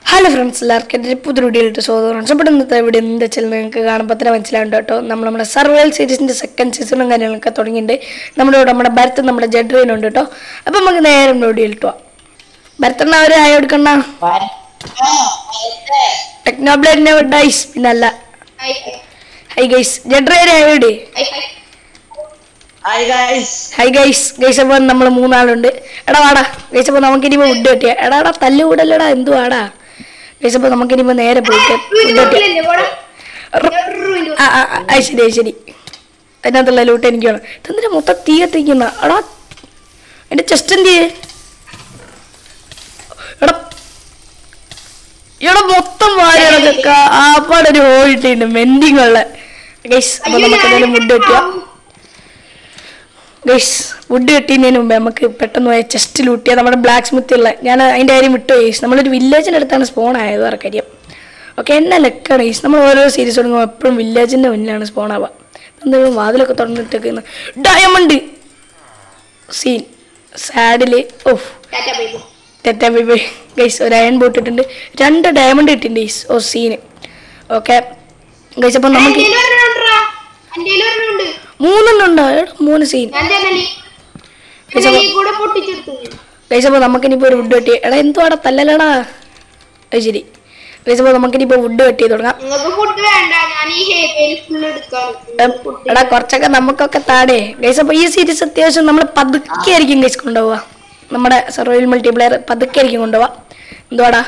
Hello friends, എല്ലാവർക്കും പുതിയൊരു വീഡിയോയിലേക്ക് സ്വാഗതം. അപ്പോൾ ഇന്നത്തെ വീഡിയോ എന്താ വെച്ചാൽ നിങ്ങൾക്ക് കാണുമ്പോൾ തന്നെ മനസ്സിലാവുന്നുണ്ട് കേട്ടോ. നമ്മുടെ സർവൈവൽ സീരീസിൻ്റെ സെക്കൻഡ് സീസണും കാര്യങ്ങളൊക്കെ തുടങ്ങിയിട്ടുണ്ട്. നമ്മുടെ ഭരത് നമ്മുടെ ജഡ്രീനുണ്ട് കേട്ടോ. അപ്പോൾ നമുക്ക് നേരെ വീഡിയോയിൽ പോവാം. ഭരത്തണ്ണ അവർ ആയി കൊടുക്കണ ടെക്നോബ്ലേഡിനെ ഡൈസ് പിന്നല്ല. ഹൈ ഗൈസ് ജഡ്രീനെ ആയോടെ ഹൈ ഗൈസ് അപ്പോൾ നമ്മൾ മൂന്നാളുണ്ട്. എടാ വാടാ ഗൈസ്. അപ്പോൾ നമുക്കിനിപ്പോൾ ഫുഡ് കിട്ടിയ എടാ തല്ലുകൂടല്ലടാ എന്തുവാടാ ഗൈസ്. അപ്പോൾ നമുക്കിനിപ്പോൾ നേരെ പോയിട്ട് ശരി അതിനകത്തുള്ള ലൂട്ട് എനിക്ക് വേണം. ഇതെന്തിനാ മൊത്തം തീ കത്തിക്കുന്ന എടാ എൻ്റെ ചെസ്റ്റ് എന്ത് ചെയ്യേ എടാ ഇവിടെ മൊത്തം വാഴകളൊക്കെ ആപ്പാടൊരു ഹോൾ ഇട്ടിട്ടുണ്ട് മെൻഡിങ് ഉള്ള ഗൈസ്. അപ്പോൾ നമുക്ക് എന്തായാലും ഫുഡ് കിട്ടിയ ഗൈസ്. വുഡ് കെട്ടിയതിന് മുമ്പേ നമുക്ക് പെട്ടെന്ന് പോയ ചെസ്റ്റ് ലൂട്ടിയ നമ്മുടെ ബ്ലാക്ക് സ്മിത്ത് ഉള്ള ഞാൻ അതിൻ്റെ കാര്യം വിട്ടു ഗൈസ്. നമ്മളൊരു വില്ലേജിൻ്റെ അടുത്താണ് സ്പോൺ ആയത് ആർക്കറിയാം. ഓക്കെ എന്നെ ലെക്കാണ് ഗൈസ്. നമ്മൾ ഓരോ സീരീസ് തുടങ്ങുമ്പോൾ എപ്പോഴും വില്ലേജിൻ്റെ മുന്നിലാണ് സ്പോൺ ആവുക. എന്തെങ്കിലും വാതിലൊക്കെ തുറന്നിട്ടേക്കുന്ന ഡയമണ്ട് സീൻ സാഡിൽ ഓഫ് തെറ്റാ ബൈ ബൈ ഗൈസ്. ഒരു അയൺ ബോട്ട് ഇട്ടിട്ടുണ്ട്, 2 ഡയമണ്ട് ഇട്ടിട്ടുണ്ട് ഗൈസ്. ഓ സീന് ഓക്കെ ഗൈസ്. അപ്പം നമുക്ക് 3 ഉണ്ടോ 3 സീൻ ഗൈസ്. അപ്പോൾ നമുക്കിനിപ്പോൾ ഒരു വുഡ് കെട്ടി എടാ എന്തുവാടാ തല്ലലടാ അത് ശരി ഗൈസ്. അപ്പോൾ നമുക്കിനിപ്പോൾ വുഡ് കെട്ടി തുടങ്ങാം. എടാ കുറച്ചൊക്കെ നമുക്കൊക്കെ താടേ ഗൈസ്. അപ്പോൾ ഈ സീരീസ് അത്യാവശ്യം നമ്മൾ പതുക്കെ ആയിരിക്കും ഗൈസ് കൊണ്ടുപോവുക. നമ്മുടെ സർവൈവൽ മൾട്ടിപ്ലെയർ പതുക്കെ ആയിരിക്കും കൊണ്ടുപോവാ. എന്തുവാടാ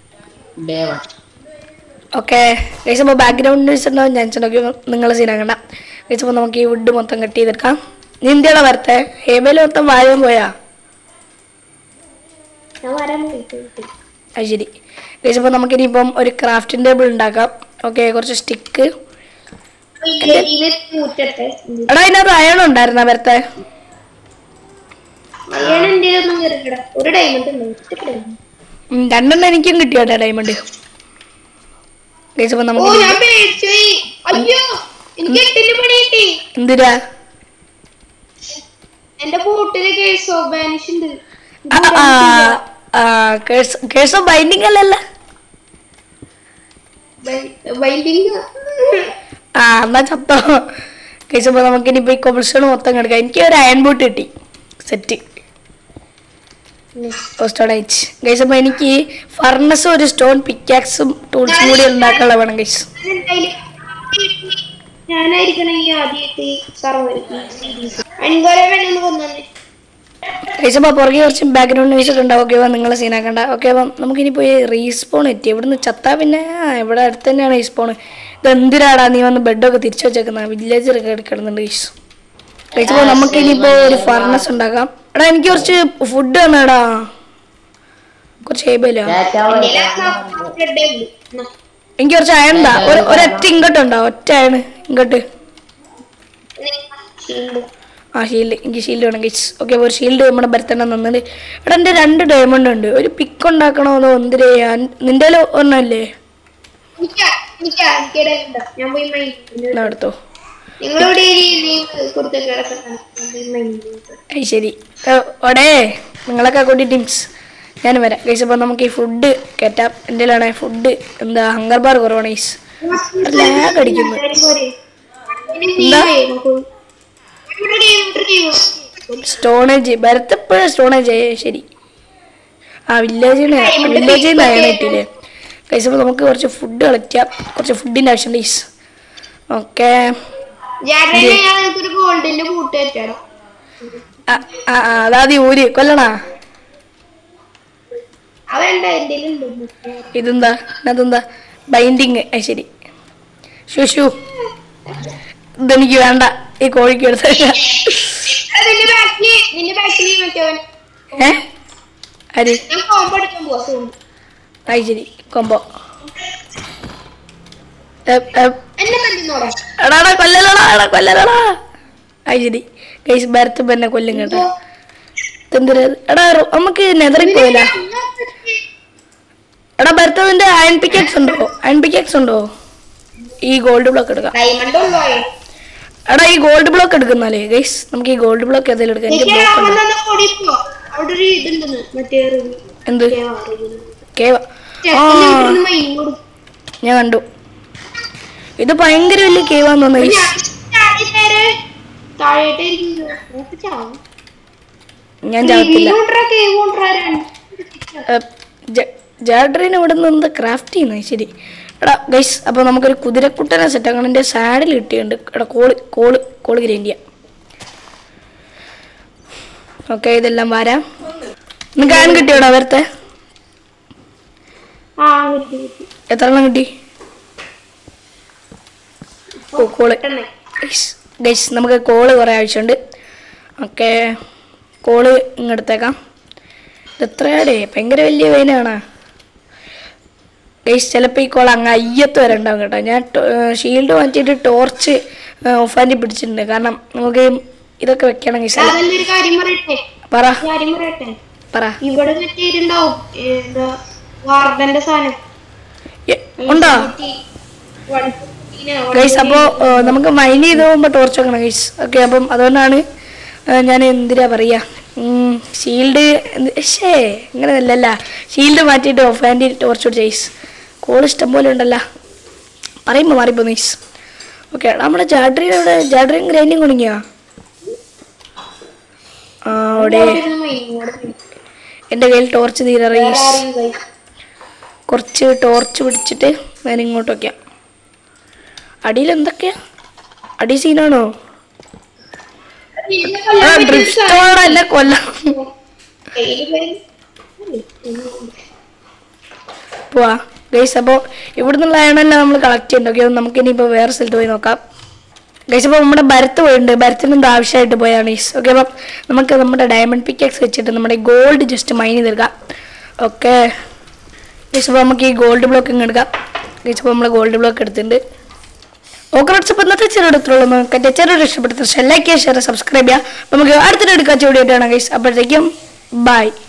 ഓക്കെ ഗൈസ്. അപ്പോൾ ബാക്ക്ഗ്രൗണ്ട് ന്യൂസ് ഉണ്ടാവും ചാൻസ് നോക്കി നിങ്ങൾ സീനാക്കണ്ട ഗൈസ്. അപ്പോൾ നമുക്ക് ഈ വുഡ് മൊത്തം കട്ട് ചെയ്തെടുക്കാം. നീ എന്തിയാടാ വരത്തെ ഹേബയിൽ മൊത്തം വാഴാൻ പോയാ അത് ശരി ഗൈസ്. അപ്പോൾ നമുക്കിനിയിപ്പം ഒരു ക്രാഫ്റ്റിംഗ് ടേബിൾ ഉണ്ടാക്കാം. ഓക്കെ കുറച്ച് സ്റ്റിക്ക് എടാ അതിനകത്ത് അയൺ ഉണ്ടായിരുന്ന വരത്തെ 2 എനിക്കും കിട്ടിയോട്ടെ ഡയമണ്ട് ഗൈസ്. അപ്പോൾ നമുക്ക് എന്തിനാ കേസോ ബൈൻഡിങ് അല്ലല്ല എന്നാ ചത്തോ കേസ്. അപ്പോൾ നമുക്കിനിപ്പോൾ ഈ കൊബിൾസ്റ്റോൺ മൊത്തം കിടക്കാം. എനിക്ക് ഒരു അയൺ ബോട്ട് കിട്ടി സെറ്റ് സ്റ്റോണേജ് ഗൈസ്. അപ്പോൾ എനിക്ക് ഫർണസും ഒരു സ്റ്റോൺ പിക്കാക്സും ടൂൾസും കൂടി ഉണ്ടാക്കാനുള്ള വേണം ഗൈസ്. ഗൈസ് അപ്പോൾ പുറകെ കുറച്ച് ബാക്ക്ഗ്രൗണ്ട് ന്യൂസ് ഒക്കെ ഉണ്ടാവും. ഓക്കെ നിങ്ങൾ സീനാക്കണ്ട. ഓക്കെ അപ്പം നമുക്കിനി പോയി റീസ്പോൺ എത്തി. ഇവിടുന്ന് ചത്താ പിന്നെ ഇവിടെ അടുത്ത് തന്നെയാണ് റീസ്പോൺ. ഇത് എന്തിനാടാ നീ വന്ന് ബെഡൊക്കെ തിരിച്ചു വെച്ചേക്കുന്ന വില്ലേജറൊക്കെ കിടക്കുന്നുണ്ട് ഗൈസ്. ഗൈസ് അപ്പോൾ നമുക്കിനിപ്പോൾ ഒരു ഫർണസ് ഉണ്ടാക്കാം. എടാ എനിക്ക് കുറച്ച് ഫുഡ് തന്നെടാ കുറച്ച് ഹേബിലോ എനിക്ക് കുറച്ച് അയണ്ടാ ഒരൊറ്റ ഇങ്ങോട്ട് ഉണ്ടോ ഒറ്റ അയണ് ഇങ്ങോട്ട് ഷീൽഡ് എനിക്ക് ഷീൽഡ് വേണം ഗൈസ്. ഓക്കെ ഒരു ഷീൽഡ് നമ്മുടെ ഭരത്തന്നെ തന്നിട്ട് എടാ എൻ്റെ 2 ഡയമണ്ട് ഉണ്ട്. ഒരു പിക്ക് ഉണ്ടാക്കണോ അതോ എന്തിനാ നിന്റെ ഒന്നല്ലേ എടുത്തോ ശരി ഓടേ നിങ്ങളൊക്കെ കൂടി ടീംസ് ഞാൻ വരാം ഗൈസ്. അപ്പോൾ നമുക്ക് ഈ ഫുഡ് കയറ്റാം. എൻ്റെ ഫുഡ് എന്താ ഹങ്കർ ബാർ കുറവാണ് ഗൈസ്. ലാഗ് അടിക്കുന്നു എന്താ സ്റ്റോണേജ് ഭരത്തപ്പോഴും സ്റ്റോണേജ് ശരി വില്ലേജിൽ നിന്ന് അയൺ കിട്ടിയില്ലേ ഗൈസ്. അപ്പോൾ നമുക്ക് കുറച്ച് ഫുഡ് കളക്റ്റാം. കുറച്ച് ഫുഡിൻ്റെ ആവശ്യമുണ്ട് ഗൈസ്. ഓക്കെ അതായത് ഊര് കൊല്ലണാ ഇതെന്താ അതെന്താ ബൈൻഡിങ് ശരി ഷൂ ഇതെനിക്ക് വേണ്ട ഈ കോഴിക്ക് എടുത്ത ശരി കൊമ്പോ എടാ കൊല്ലലടാ അത് ശരി ഗൈസ്. ഭരത്ത് എന്നെ കൊല്ലും കേട്ടോ. എന്തിനാ എടാ നമുക്ക് നെതറിൽ പോയില്ല എടാ ഭരത്ത് അതിന്റെ അയൺ പിക്കാക്സ് ഉണ്ടോ ഈ ഗോൾഡ് ബ്ലോക്ക് എടുക്കാം. എടാ ഈ ഗോൾഡ് ബ്ലോക്ക് എടുക്കുന്നാലേ ഗൈസ് നമുക്ക് ഈ ഗോൾഡ് ബ്ലോക്ക് ഏതെങ്കിലും എടുക്കാം. എനിക്ക് ബ്ലോക്ക് എന്ത് കേവ ഞാൻ കണ്ടു. ഇത് ഭയങ്കര വലിയ കേവാന്ന് തോന്നുന്നു. ഞാൻ ചാവത്തില്ല. ജാഡ്രീന് ഇവിടെ നിന്ന് എന്താ ക്രാഫ്റ്റ് ചെയ്യുന്നത്? ശരി എടാ ഗൈസ്, അപ്പോൾ നമുക്കൊരു കുതിരക്കുട്ടനെ സെറ്റ് ആക്കണം. എൻ്റെ സാഡിൽ കിട്ടിയിട്ടുണ്ട്. എടാ കോള് ഗ്രൈൻഡ് ചെയ്യാം. ഓക്കെ, ഇതെല്ലാം വരാം. നിങ്ങൾക്ക് ആൻ കിട്ടിയോടാ വരത്തെ? എത്ര എണ്ണം കിട്ടി? കോള് ഗൈസ്, നമുക്ക് കോള് കുറേ ആവശ്യമുണ്ട്. ഓക്കെ, കോള് ഇങ്ങെടുത്തേക്കാം. ഇതെത്രയാടേ? ഭയങ്കര വലിയ വെയിനാണ് ഗൈസ്. ചിലപ്പോൾ ഈ കോൾ അങ്ങ് അയ്യത്ത് വരെ ഉണ്ടാവും കേട്ടോ. ഞാൻ ഷീൽഡ് മാറ്റിയിട്ട് ടോർച്ച് ഓഫാൻറ്റി പിടിച്ചിട്ടുണ്ട്. കാരണം നമുക്ക് ഇതൊക്കെ വെക്കണം ഗൈസ്. പറ. ഉണ്ടോ ഗൈസ്? അപ്പോൾ നമുക്ക് മൈൻ ചെയ്ത് പോകുമ്പോൾ ടോർച്ച് വെക്കണം ഗൈസ്. ഓക്കെ, അപ്പം അതുകൊണ്ടാണ് ഞാൻ എന്തിനാ പറയുക, ഷീൽഡ് ഇങ്ങനെയല്ല, ഷീൽഡ് മാറ്റിയിട്ട് ഓഫ് ഹാൻഡ് ടോർച്ച് പിടിച്ച ഗൈസ്. കോൾ ഇഷ്ടം പോലെ ഉണ്ടല്ലോ, പറയുമ്പോൾ മാറിപ്പോ ഗൈസ്. ഓക്കെ, നമ്മുടെ ജാഡ്രീൻ ഗ്രൈൻഡിങ് കുടുങ്ങിയോ? അവിടെ എൻ്റെ കയ്യിൽ ടോർച്ച് തീരാറ് ഗൈസ്. കുറച്ച് ടോർച്ച് പിടിച്ചിട്ട് ഞാൻ ഇങ്ങോട്ട് വയ്ക്കാം. അടിയിൽ എന്തൊക്കെയാ? അടി സീനാണോ? ഡ്രിഫ്റ്റോടെ കൊല്ലാം. പോവാ ഗൈസ്. അപ്പോൾ ഇവിടുന്നുള്ള അയണെല്ലാം നമ്മൾ കളക്ട് ചെയ്യണ്ട. ഓക്കെ, നമുക്കിനിയിപ്പോൾ വേറെ സ്ഥലത്ത് പോയി നോക്കാം ഗൈസ്. അപ്പോൾ നമ്മുടെ ഭരത്ത് പോയിട്ടുണ്ട്. ഭരത്തിന് എന്തോ ആവശ്യമായിട്ട് പോയാണ് ഗൈസ്. ഓക്കെ, അപ്പം നമുക്ക് നമ്മുടെ ഡയമണ്ട് പിക്കാക്സ് വെച്ചിട്ട് നമ്മുടെ ഗോൾഡ് ജസ്റ്റ് മൈൻ ചെയ്തെടുക്കാം. ഓക്കെ ഗൈസ്, അപ്പോൾ നമുക്ക് ഈ ഗോൾഡ് ബ്ലോക്ക് ഇങ്ങ് എടുക്കാം ഗൈസ്. അപ്പോൾ നമ്മൾ ഗോൾഡ് ബ്ലോക്ക് എടുത്തിട്ടുണ്ട്. ഓക്കെ ഫ്രണ്ട്സ്, അപ്പോൾ ഇന്നത്തെ ചെറുതെടുത്തുള്ളൂ. നമുക്ക് ചെറിയൊരു ഇഷ്ടപ്പെടുത്ത ലൈക്ക് ചെയ്യുക, ഷെയർ, സബ്സ്ക്രൈബ് ചെയ്യുക. അപ്പോൾ നമുക്ക് അടുത്തൊരു എടുക്കാൻ വീഡിയോ ആയിട്ടാണ് ഗൈസ്. അപ്പോഴത്തേക്കും ബൈ.